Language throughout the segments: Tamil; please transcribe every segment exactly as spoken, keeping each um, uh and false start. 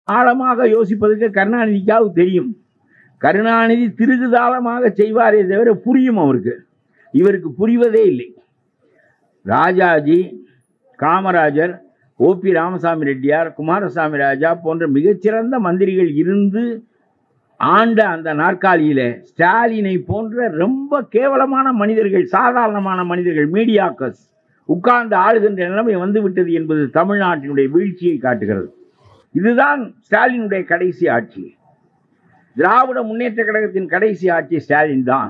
ஆழமாக யோசிப்பதற்கு கருணாநிதிக்காவது தெரியும். கருணாநிதி திருகுதாளமாக செய்வாரே தவிர புரியும் அவருக்கு. இவருக்கு புரிவதே இல்லை. ராஜாஜி, காமராஜர், ஓ பி ராமசாமி ரெட்டியார், குமாரசாமி ராஜா போன்ற மிகச்சிறந்த மந்திரிகள் இருந்து ஆண்ட அந்த நாற்காலியில ஸ்டாலினை போன்ற ரொம்ப கேவலமான மனிதர்கள், சாதாரணமான மனிதர்கள், மீடியாக்கர்ஸ் உட்கார்ந்து ஆளுகின்ற நிலைமை வந்துவிட்டது என்பது தமிழ்நாட்டினுடைய வீழ்ச்சியை காட்டுகிறது. இதுதான் ஸ்டாலினுடைய கடைசி ஆட்சி. திராவிட முன்னேற்ற கழகத்தின் கடைசி ஆட்சி ஸ்டாலின் தான்.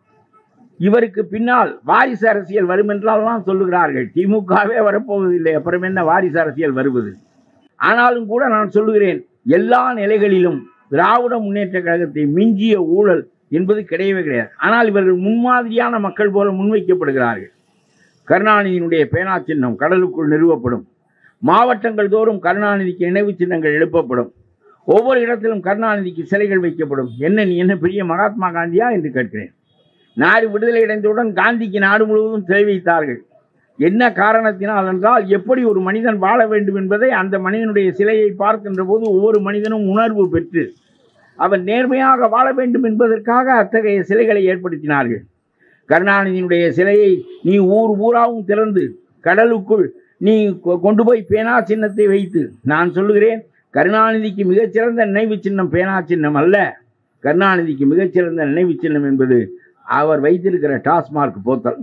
இவருக்கு பின்னால் வாரிசு அரசியல் வரும் என்றால்தான் சொல்லுகிறார்கள். திமுகவே வரப்போவதில்லை, அப்புறம் என்ன வாரிசு அரசியல் வருவது? ஆனாலும் கூட நான் சொல்லுகிறேன், எல்லா நிலைகளிலும் திராவிட முன்னேற்ற கழகத்தை மிஞ்சிய ஊழல் என்பது கிடையவே கிடையாது. ஆனால் இவர்கள் முன்மாதிரியான மக்கள் போல முன்வைக்கப்படுகிறார்கள். கருணாநிதியினுடைய பேனா சின்னம் கடலுக்குள் நிறுவப்படும். மாவட்டங்கள் தோறும் கருணாநிதிக்கு நினைவு சின்னங்கள் எழுப்பப்படும். ஒவ்வொரு இடத்திலும் கருணாநிதிக்கு சிலைகள் வைக்கப்படும். என்ன நீ என்ன பெரிய மகாத்மா காந்தியா என்று கேட்கிறேன். நாடு விடுதலை அடைந்தவுடன் காந்திக்கு நாடு முழுவதும் சிலை வைத்தார்கள். என்ன காரணத்தினால் என்றால், எப்படி ஒரு மனிதன் வாழ வேண்டும் என்பதை அந்த மனிதனுடைய சிலையை பார்க்கின்ற போது ஒவ்வொரு மனிதனும் உணர்வு பெற்று அவன் நேர்மையாக வாழ வேண்டும் என்பதற்காக அத்தகைய சிலைகளை ஏற்படுத்தினார்கள். கருணாநிதியினுடைய சிலையை நீ ஊர் ஊராகவும் திறந்து கடலுக்குள் நீ கொண்டு போய் பேனா சின்னத்தை வைத்து, நான் சொல்லுகிறேன், கருணாநிதிக்கு மிகச்சிறந்த நினைவு சின்னம் பேனா சின்னம் அல்ல. கருணாநிதிக்கு மிகச்சிறந்த நினைவு சின்னம் என்பது அவர் வைத்திருக்கிற டாஸ்மார்க் போத்தல்.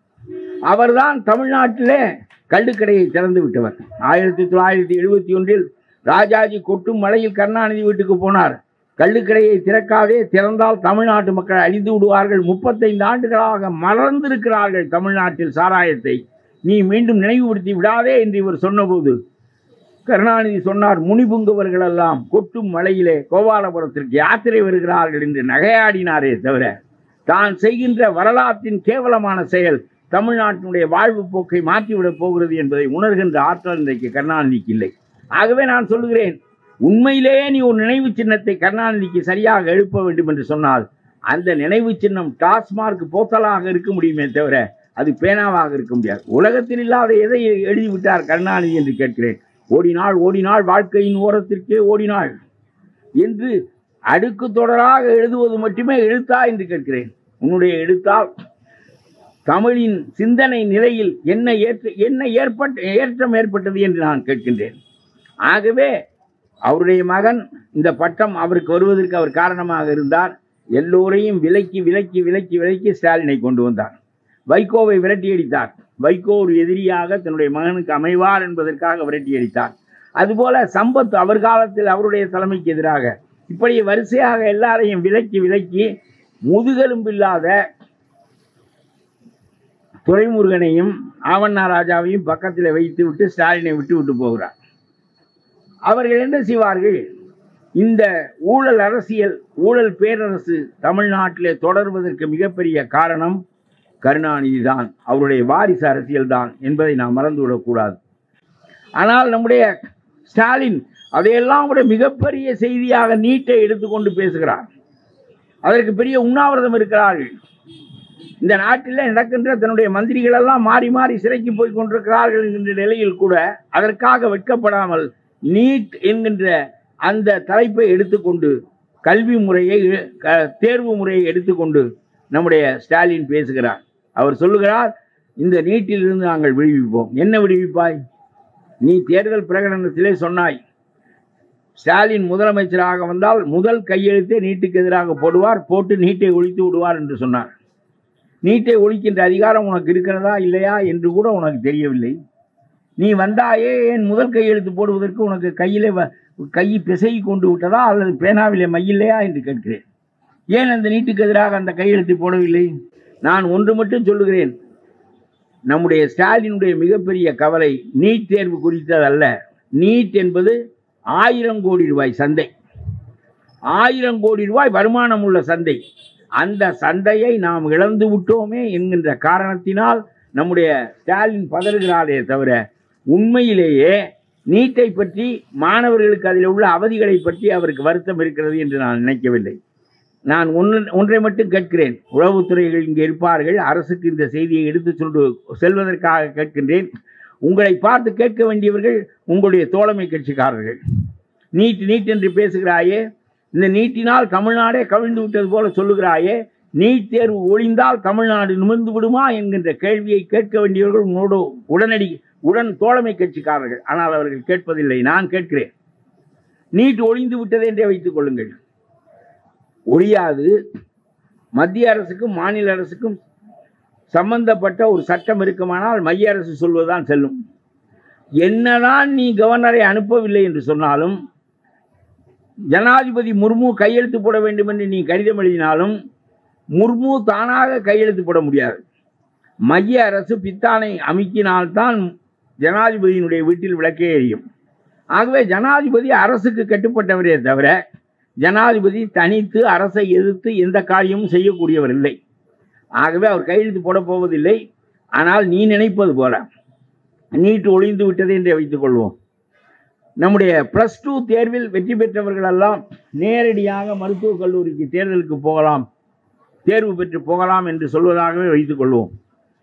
அவர்தான் தமிழ்நாட்டிலே கள்ளுக்கடையை திறந்து விட்டவர். ஆயிரத்தி தொள்ளாயிரத்தி எழுபத்தி ஒன்றில் ராஜாஜி கொட்டும் மழையில் கருணாநிதி வீட்டுக்கு போனார். கள்ளுக்கடையை திறக்காதே, திறந்தால் தமிழ்நாட்டு மக்கள் அழிந்து விடுவார்கள். முப்பத்தைந்து ஆண்டுகளாக மறந்திருக்கிறார்கள் தமிழ்நாட்டில் சாராயத்தை, நீ மீண்டும் நினைவுபடுத்தி விடாதே என்று இவர் சொன்னபோது கருணாநிதி சொன்னார், முனிபுங்கவர்கள் எல்லாம் கொட்டும் மழையிலே கோபாலபுரத்திற்கு யாத்திரை வருகிறார்கள் என்று நகையாடினாரே தவிர, தான் செய்கின்ற வரலாற்றின் கேவலமான செயல் தமிழ்நாட்டினுடைய வாழ்வு போக்கை மாற்றிவிடப் போகிறது என்பதை உணர்கின்ற ஆற்றல் இன்றைக்கு கருணாநிதிக்கு இல்லை. ஆகவே நான் சொல்லுகிறேன், உண்மையிலேயே நீ ஒரு நினைவு சின்னத்தை கருணாநிதிக்கு சரியாக எழுப்ப வேண்டும் என்று சொன்னால், அந்த நினைவு சின்னம் டாஸ்மார்க் போத்தலாக இருக்க முடியுமே தவிர அது பேனாவாக இருக்க முடியாது. உலகத்தில் இல்லாத எதை எழுதிவிட்டார் கருணாநிதி என்று கேட்கிறேன். ஓடினாள் ஓடினாள் வாழ்க்கையின் ஓரத்திற்கே ஓடினாள் என்று அடுக்கு தொடராக எழுதுவது மட்டுமே எழுத்தா என்று கேட்கிறேன். உன்னுடைய எழுத்தால் தமிழின் சிந்தனை நிலையில் என்ன ஏற்ற என்ன ஏற்பட்ட ஏற்றம் ஏற்பட்டது என்று நான் கேட்கின்றேன். ஆகவே அவருடைய மகன் இந்த பட்டம் அவருக்கு வருவதற்கு அவர் காரணமாக இருந்தார். எல்லோரையும் விலக்கி விலக்கி விலக்கி விலக்கி ஸ்டாலினை கொண்டு வந்தார். வைகோவை விரட்டி அடித்தார். வைகோ ஒரு எதிரியாக தன்னுடைய மகனுக்கு அமைவார் என்பதற்காக விரட்டி அடித்தார். அதுபோல சம்பத் அவர் காலத்தில் அவருடைய தலைமைக்கு எதிராக இப்படி வரிசையாக எல்லாரையும் விலக்கி விலக்கி முதுகெலும்பில்லாத துரைமுருகனையும் ஆவண்ணா ராஜாவையும் பக்கத்தில் வைத்து விட்டு ஸ்டாலினை விட்டு விட்டு போகிறார். அவர்கள் என்ன செய்வார்கள்? இந்த ஊழல் அரசியல், ஊழல் பேரரசு தமிழ்நாட்டிலே தொடர்வதற்கு மிகப்பெரிய காரணம் கருணாநிதி தான், அவருடைய வாரிசு அரசியல் தான் என்பதை நாம் மறந்துவிடக்கூடாது. ஆனால் நம்முடைய ஸ்டாலின் அதையெல்லாம் கூட மிகப்பெரிய செய்தியாக நீட்டை எடுத்துக்கொண்டு பேசுகிறார். அதற்கு பெரிய உண்ணாவிரதம் இருக்கிறார்கள். இந்த நாட்டில் நடக்கின்ற தன்னுடைய மந்திரிகள் எல்லாம் மாறி மாறி சிறைக்கு போய் கொண்டிருக்கிறார்கள் என்கின்ற நிலையில் கூட அதற்காக வெட்கப்படாமல் நீட் என்கின்ற அந்த தலைப்பை எடுத்துக்கொண்டு, கல்வி முறையை, தேர்வு முறையை எடுத்துக்கொண்டு நம்முடைய ஸ்டாலின் பேசுகிறார். அவர் சொல்லுகிறார், இந்த நீட்டிலிருந்து நாங்கள் விடுவிப்போம். என்ன விடுவிப்பாய்? நீ தேர்தல் பிரகடனத்திலே சொன்னாய், ஸ்டாலின் முதலமைச்சராக வந்தால் முதல் கையெழுத்தே நீட்டுக்கு எதிராக போடுவார், போட்டு நீட்டை ஒழித்து விடுவார் என்று சொன்னார். நீட்டை ஒழிக்கின்ற அதிகாரம் உனக்கு இருக்கிறதா இல்லையா என்று கூட உனக்கு தெரியவில்லை. நீ வந்தாயே, ஏன் முதல் கையெழுத்து போடுவதற்கு உனக்கு கையிலே கை பிசையை கொண்டு விட்டதா அல்லது பேனாவிலே மையில்லையா என்று கேட்கிறேன். ஏன் அந்த நீட்டுக்கு எதிராக அந்த கையெழுத்து போடவில்லை? நான் ஒன்று மட்டும் சொல்லுகிறேன், நம்முடைய ஸ்டாலினுடைய மிகப்பெரிய கவலை நீட் தேர்வு குறித்ததல்ல. நீட் என்பது ஆயிரம் கோடி ரூபாய் சந்தை, ஆயிரம் கோடி ரூபாய் வருமானம் உள்ள சந்தை. அந்த சந்தையை நாம் இழந்து விட்டோமே என்கின்ற காரணத்தினால் நம்முடைய ஸ்டாலின் பதறுகிறாரே தவிர, உண்மையிலேயே நீட்டை பற்றி, மாணவர்களுக்கு அதில் உள்ள அவதிகளை பற்றி அவருக்கு வருத்தம் இருக்கிறது என்று நான் நினைக்கவில்லை. நான் ஒன்று ஒன்றை மட்டும் கேட்கிறேன், உளவுத்துறைகள் இங்கே இருப்பார்கள், அரசுக்கு இந்த செய்தியை எடுத்து சொல்லு செல்வதற்காக கேட்கின்றேன். உங்களை பார்த்து கேட்க வேண்டியவர்கள் உங்களுடைய தோழமை கட்சிக்காரர்கள். நீட் நீட் என்று பேசுகிறாயே, இந்த நீட்டினால் தமிழ்நாடே கவிழ்ந்து விட்டது போல சொல்லுகிறாயே, நீட் தேர்வு ஒழிந்தால் தமிழ்நாடு நிமிர்ந்து விடுமா என்கின்ற கேள்வியை கேட்க வேண்டியவர்கள் உன்னோடு உடனடி உடன் தோழமை கட்சிக்காரர்கள். ஆனால் அவர்கள் கேட்பதில்லை. நான் கேட்கிறேன். நீட் ஒழிந்து விட்டது என்றே வைத்துக் கொள்ளுங்கள். ஒழியாது. மத்திய அரசுக்கும் மாநில அரசுக்கும் சம்பந்தப்பட்ட ஒரு சட்டம் இருக்குமானால் மைய அரசு சொல்வதுதான் செல்லும். என்னதான் நீ கவர்னரை அனுப்பவில்லை என்று சொன்னாலும், ஜனாதிபதி முர்மு கையெழுத்து போட வேண்டும் என்று நீ கடிதம் எழுதினாலும் முர்மு தானாக கையெழுத்து போட முடியாது. மைய அரசு பித்தானை அமுக்கினால்தான் ஜனாதிபதியினுடைய வீட்டில் விளக்கே எரியும். ஆகவே ஜனாதிபதி அரசுக்கு கட்டுப்பட்டவரே தவிர ஜனாதிபதி தனித்து அரசை எதிர்த்து எந்த காரியமும் செய்யக்கூடியவர் இல்லை. ஆகவே அவர் கையெழுத்து போட போவதில்லை. ஆனால் நீ நினைப்பது போல நீட் ஒழிந்து விட்டது என்றே வைத்துக் கொள்வோம். நம்முடைய பிளஸ் டூ தேர்வில் வெற்றி பெற்றவர்களெல்லாம் நேரடியாக மருத்துவக் கல்லூரிக்கு தேர்தலுக்கு போகலாம், தேர்வு பெற்று போகலாம் என்று சொல்வதாகவே வைத்துக் கொள்வோம்.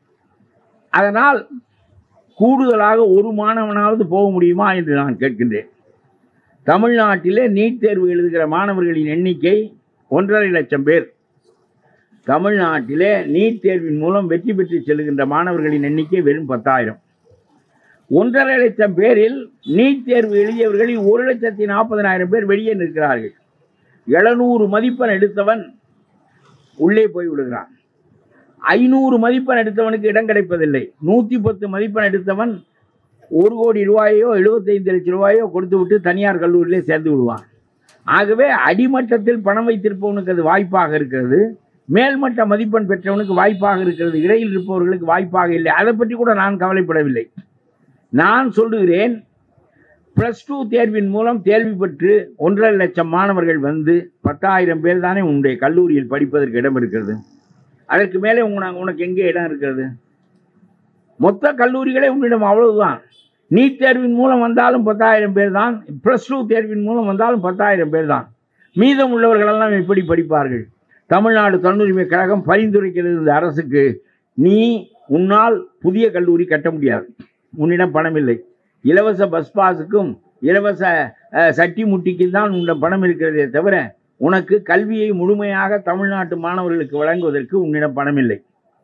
அதனால் கூடுதலாக ஒரு மாணவனாவது போக முடியுமா என்று நான் கேட்கின்றேன். தமிழ்நாட்டிலே நீட் தேர்வு எழுதுகிற மாணவர்களின் எண்ணிக்கை ஒன்றரை லட்சம் பேர். தமிழ்நாட்டிலே நீட் தேர்வின் மூலம் வெற்றி பெற்று செல்கின்ற மாணவர்களின் எண்ணிக்கை வெறும் பத்தாயிரம். ஒன்றரை லட்சம் பேரில் நீட் தேர்வு எழுதியவர்களில் ஒரு லட்சத்தி நாற்பதனாயிரம் பேர் வெளியே நிற்கிறார்கள். எழுநூறு மதிப்பெண் எடுத்தவன் உள்ளே போய் விடுகிறான். ஐநூறு மதிப்பெண் எடுத்தவனுக்கு இடம் கிடைப்பதில்லை. நூற்றி பத்து மதிப்பெண் எடுத்தவன் ஒரு கோடி ரூபாயோ எழுபத்தைந்து லட்சம் ரூபாயோ கொடுத்து விட்டு தனியார் கல்லூரியிலே சேர்ந்து விடுவான். ஆகவே அடிமட்டத்தில் பணம் வைத்திருப்பவனுக்கு அது வாய்ப்பாக இருக்கிறது, மேல்மட்ட மதிப்பெண் பெற்றவனுக்கு வாய்ப்பாக இருக்கிறது, இடையில் இருப்பவர்களுக்கு வாய்ப்பாக இல்லை. அதை பற்றி கூட நான் கவலைப்படவில்லை. நான் சொல்லுகிறேன், பிளஸ் டூ தேர்வின் மூலம் தேர்வு பெற்று ஒன்றரை லட்சம் மாணவர்கள் வந்து பத்தாயிரம் பேர் தானே உன்னுடைய கல்லூரியில் படிப்பதற்கு இடம் இருக்கிறது. அதற்கு மேலே உனக்கு உனக்கு எங்கே இடம் இருக்கிறது? மொத்த கல்லூரிகளே உன்னிடம் அவ்வளவுதான். நீட் தேர்வின் மூலம் வந்தாலும் பத்தாயிரம் பேர் தான், பிளஸ் டூ தேர்வின் மூலம் வந்தாலும் பத்தாயிரம் பேர் தான். மீதம் உள்ளவர்களெல்லாம் எப்படி படிப்பார்கள்? தமிழ்நாடு தன்னுரிமை கழகம் பரிந்துரைக்கிறது இந்த அரசுக்கு, நீ உன்னால் புதிய கல்லூரி கட்ட முடியாது, உன்னிடம் பணம் இல்லை. இலவச பஸ் பாஸுக்கும் இலவச சட்டி முட்டிக்கும் தான் உன்னிடம் பணம் இருக்கிறதே தவிர உனக்கு கல்வியை முழுமையாக தமிழ்நாட்டு மாணவர்களுக்கு வழங்குவதற்கு உன்னிடம் பணம் இல்லை.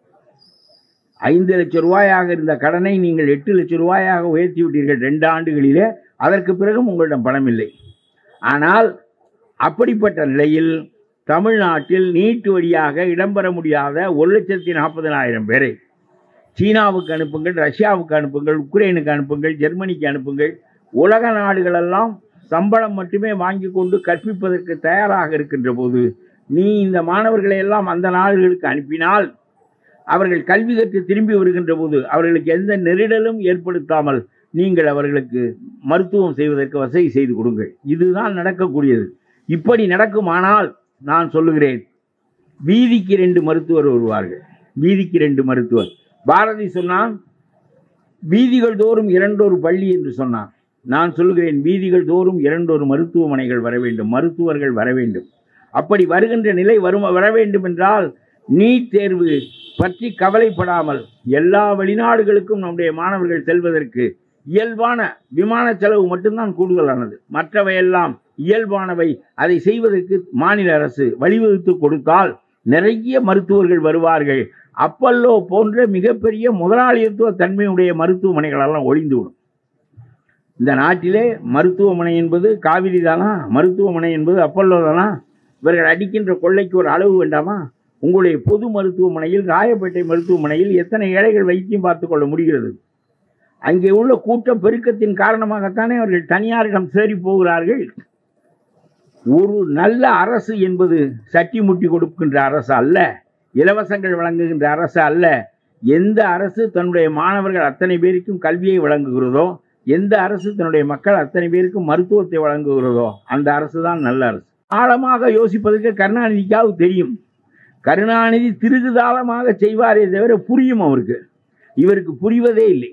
ஐந்து லட்சம் ரூபாயாக இருந்த கடனை நீங்கள் எட்டு லட்சம் ரூபாயாக உயர்த்தி விட்டீர்கள் ரெண்டு ஆண்டுகளிலே. அதற்கு பிறகும் உங்களிடம் பணம் இல்லை. ஆனால் அப்படிப்பட்ட நிலையில் தமிழ்நாட்டில் நீட் வழியாக இடம்பெற முடியாத ஒரு லட்சத்தி நாற்பதனாயிரம் பேரை சீனாவுக்கு அனுப்புங்கள், ரஷ்யாவுக்கு அனுப்புங்கள், உக்ரைனுக்கு அனுப்புங்கள், ஜெர்மனிக்கு அனுப்புங்கள், உலக நாடுகளெல்லாம் சம்பளம் மட்டுமே வாங்கி கொண்டு கற்பிப்பதற்கு தயாராக இருக்கின்ற போது நீ இந்த மாணவர்களை எல்லாம் அந்த நாடுகளுக்கு அனுப்பினால் அவர்கள் கல்வி கற்று திரும்பி வருகின்ற போது அவர்களுக்கு எந்த நெருடலும் ஏற்படுத்தாமல் நீங்கள் அவர்களுக்கு மருத்துவம் செய்வதற்கு வசதி செய்து கொடுங்கள். இதுதான் நடக்கக்கூடியது. இப்படி நடக்குமானால் நான் சொல்லுகிறேன், வீதிக்கு ரெண்டு மருத்துவர் வருவார்கள். வீதிக்கு ரெண்டு மருத்துவர். பாரதி சொன்னான் வீதிகள் தோறும் இரண்டொரு பள்ளி என்று சொன்னான். நான் சொல்லுகிறேன், வீதிகள் தோறும் இரண்டொரு மருத்துவமனைகள் வர வேண்டும், மருத்துவர்கள் வர வேண்டும். அப்படி வருகின்ற நிலை வரும் வர வேண்டும் என்றால் நீட் தேர்வு பற்றி கவலைப்படாமல் எல்லா வெளிநாடுகளுக்கும் நம்முடைய மாணவர்கள் செல்வதற்கு இயல்பான விமான செலவு மட்டும்தான் கூடுதலானது, மற்றவையெல்லாம் இயல்பானவை. அதை செய்வதற்கு மாநில அரசு வழிவகுத்து கொடுத்தால் நிறைய மருத்துவர்கள் வருவார்கள். அப்பல்லோ போன்ற மிகப்பெரிய முதலாளித்துவ தன்மையுடைய மருத்துவமனைகளெல்லாம் ஒழிந்துவிடும். இந்த நாட்டிலே மருத்துவமனை என்பது காவிரி தானா? மருத்துவமனை என்பது அப்பல்லோ தானா? இவர்கள் அடிக்கின்ற கொள்ளைக்கு ஒரு அளவு வேண்டாமா? உங்களுடைய பொது மருத்துவமனையில், ராயப்பேட்டை மருத்துவமனையில் எத்தனை ஏழைகள் வைத்தியம் பார்த்து கொள்ள முடிகிறது? அங்கே உள்ள கூட்டம் பெருக்கத்தின் காரணமாகத்தானே அவர்கள் தனியாரிடம் சேரி போகிறார்கள். ஒரு நல்ல அரசு என்பது சட்டி முட்டி கொடுக்கின்ற அரசு அல்ல, இலவசங்கள் வழங்குகின்ற அரசு அல்ல. எந்த அரசு தன்னுடைய மாணவர்கள் அத்தனை பேருக்கும் கல்வியை வழங்குகிறதோ, எந்த அரசு தன்னுடைய மக்கள் அத்தனை பேருக்கும் மருத்துவத்தை வழங்குகிறதோ அந்த அரசு தான் நல்ல அரசு. ஆழமாக யோசிப்பதற்கு கருணாநிதிக்காவது தெரியும். கருணாநிதி திருகுதாளமாக செய்வாரே தவிர புரியும் அவருக்கு. இவருக்கு புரிவதே இல்லை.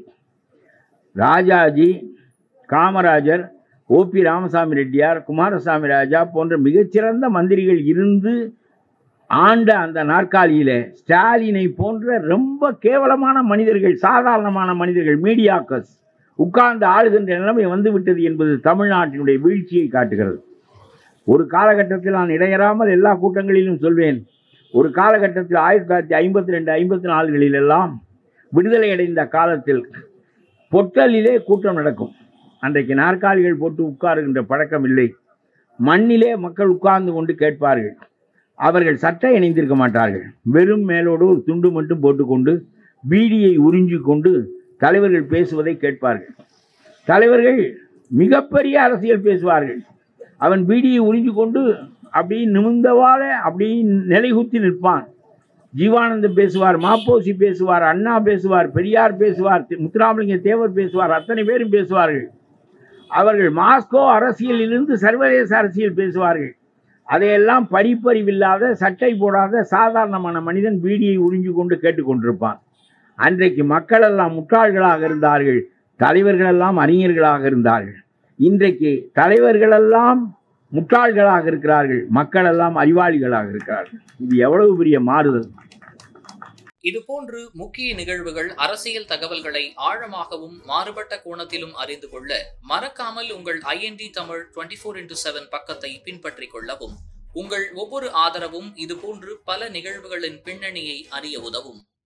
ராஜாஜி, காமராஜர், ஓ பி ராமசாமி ரெட்டியார், குமாரசாமி ராஜா போன்ற மிகச்சிறந்த மந்திரிகள் இருந்து ஆண்ட அந்த நாற்காலியில ஸ்டாலினை போன்ற ரொம்ப கேவலமான மனிதர்கள், சாதாரணமான மனிதர்கள், மீடியாக்கர்ஸ், உட்கார்ந்து ஆளுகின்ற நிலைமை வந்துவிட்டது என்பது தமிழ்நாட்டினுடைய வீழ்ச்சியை காட்டுகிறது. ஒரு காலகட்டத்தில் நான் இடையறாமல் எல்லா கூட்டங்களிலும் சொல்வேன், ஒரு காலகட்டத்தில் ஆயிரத்தி தொள்ளாயிரத்தி ஐம்பத்தி ரெண்டு ஐம்பத்தி நாலுகளில் எல்லாம் விடுதலை அடைந்த காலத்தில் பொட்டலிலே கூட்டம் நடக்கும். அன்றைக்கு நாற்காலிகள் போட்டு உட்காருகின்ற பழக்கம் இல்லை. மண்ணிலே மக்கள் உட்கார்ந்து கொண்டு கேட்பார்கள். அவர்கள் சட்டை அணிந்திருக்க மாட்டார்கள். வெறும் மேலோடு ஒரு துண்டு மட்டும் போட்டுக்கொண்டு பீடியை உறிஞ்சி கொண்டு தலைவர்கள் பேசுவதை கேட்பார்கள். தலைவர்கள் மிகப்பெரிய அரசியல் பேசுவார்கள். அவன் பீடியை உறிஞ்சி கொண்டு அப்படி நிமிர்ந்தவாறு அப்படி நிலைகுத்தி நிற்பான். ஜீவானந்தம் பேசுவார், மாப்போசி பேசுவார், அண்ணா பேசுவார், பெரியார் பேசுவார், முத்துராமலிங்க தேவர் பேசுவார், அத்தனை பேரும் பேசுவார்கள். அவர்கள் மாஸ்கோ அரசியலிலிருந்து சர்வதேச அரசியல் பேசுவார்கள். அதையெல்லாம் படிப்பறிவில்லாத சட்டை போடாத சாதாரணமான மனிதன் பீடியை உறிஞ்சி கொண்டு கேட்டுக்கொண்டிருப்பான். அன்றைக்கு மக்கள் எல்லாம் முட்டாள்களாக இருந்தார்கள், தலைவர்களெல்லாம் அறிஞர்களாக இருந்தார்கள். இன்றைக்கு தலைவர்களெல்லாம் முட்டாள்களாக இருக்கிறார்கள், மக்கள் எல்லாம் அறிவாளிகளாக இருக்கிறார்கள். இது எவ்வளவு பெரிய மாறுதல்! இதுபோன்று முக்கிய நிகழ்வுகள், அரசியல் தகவல்களை ஆழமாகவும் மாறுபட்ட கோணத்திலும் அறிந்து கொள்ள மறக்காமல் உங்கள் IND Tamil twenty four into seven பக்கத்தை பின்பற்றிக் கொள்ளவும். உங்கள் ஒவ்வொரு ஆதரவும் இதுபோன்று பல நிகழ்வுகளின் பின்னணியை அறிய உதவும்.